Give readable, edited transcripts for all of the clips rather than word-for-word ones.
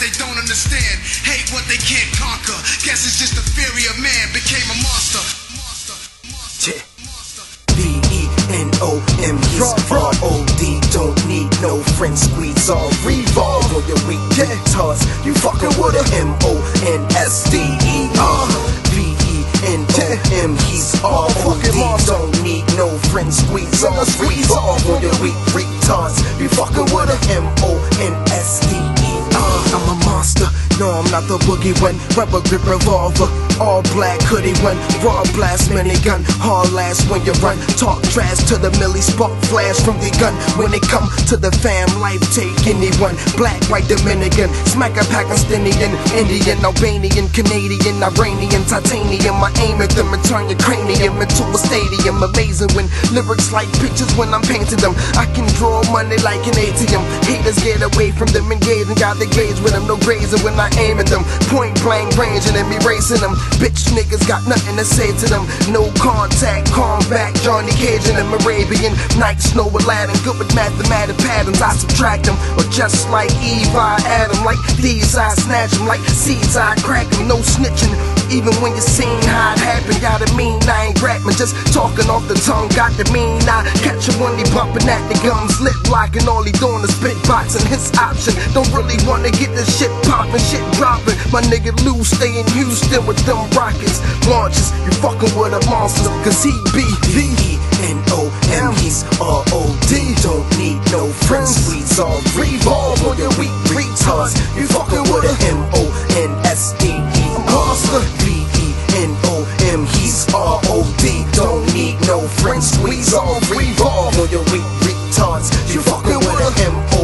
they don't understand. Hate what they can't conquer. Guess it's just the theory of man became a monster. V-E-N-O-M, he's R-O-D. Don't need no friends, squeeze all revolve on your weak guitars. You fucking with a M-O-N-S-D-E-R. V-E-N-O-M, he's R-O-D. Don't need no friends, squeeze all on your weak retards. You fucking with a M-O-N-S-D-E-R. I'm a monster, no I'm not the boogie one. Rubber grip revolver, all black hoodie one. Raw blast minigun, hard last when you run. Talk trash to the milli, spark flash from the gun. When it come to the fam, life take anyone. Black, white, Dominican, smack a Pakistani, Indian, Albanian, Canadian, Iranian, titanium. I aim at them and turn your cranium into a stadium. Amazing when lyrics like pictures when I'm painting them. I can draw money like an ATM. Haters get away from them, engage and got the gauge with them. No grazing when I aim at them. Point blank range and then me racing them. Bitch niggas got nothing to say to them. No contact, combat, Johnny Cage and them Arabian Nights, Snow Aladdin. Good with mathematic patterns, I subtract them. Or just like Eve, I add them. Like these, I snatch them. Like seeds, I crack them. No snitching, even when you seen how it happened. Gotta mean I ain't rapping, just talking off the tongue. Got to mean I catch him when he bumping at the gums. Lip locking, all he doing is spit boxing. His option, don't really wanna get this shit poppin', shit dropping. My nigga Lou stay in Houston with them rockets. Launches, you fucking with a monster, cause he be V-E-N-O-M, he's R-O-D. Don't need no friends, squeeze all revolve on your weak retards. You fucking with a M-O-N-S-D-E monster. V-E-N-O-M, he's R-O-D. Don't need no friends, squeeze all revolve on your weak retards. You fucking with a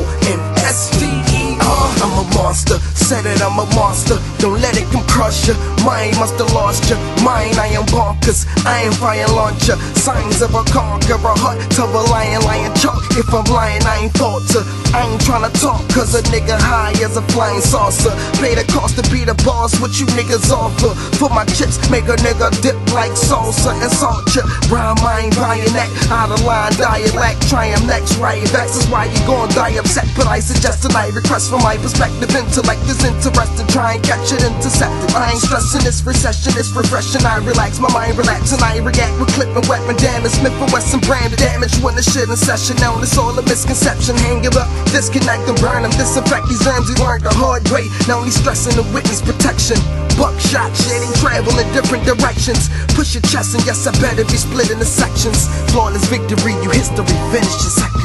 M-O-N-S-D-E. I'm a monster, said it, I'm a monster. Don't let it come crush ya. Mine must have lost ya. Mine, I am bonkers. I am fire launcher. Signs of a conqueror, heart of a lion, lion chalk. If I'm lying, I ain't thought to. I ain't tryna talk, cause a nigga high as a flying saucer. Pay the cost to be the boss, what you niggas offer. For my chips, make a nigga dip like salsa and salt ya. Rhyme, I ain't buying that. Out of line, dialect, try 'em next, right? That's why you gon' die upset. But I suggest a night request from my perspective. Intellect is interesting, try and catch it, intercept it. I ain't stressing this recession, it's refreshing. I relax, my mind relax, and I react with clip and weapon damage. Smith & Wesson branded damage when the shit in session. Now it's all a misconception. Hang it up, disconnect and burn them. Disinfect these germs we learned the hard way. Now only stressing the witness protection. Buckshot shading, travel in different directions. Push your chest and yes, I better be split into sections. Flawless victory, you history, finish your seconds.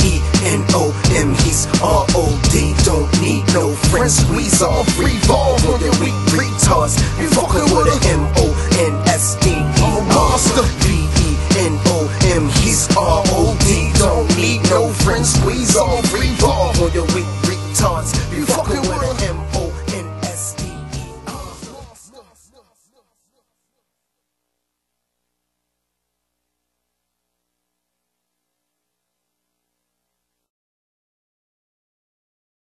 V-E-N-O-M, he's R-O-D. Don't need no friends, squeeze all revolve on your weak retards. You fucking with a M-O-N-S-D-E monster. V-E-N-O-M, he's R-O-D. Don't need no friends, squeeze all revolve on your weak retards.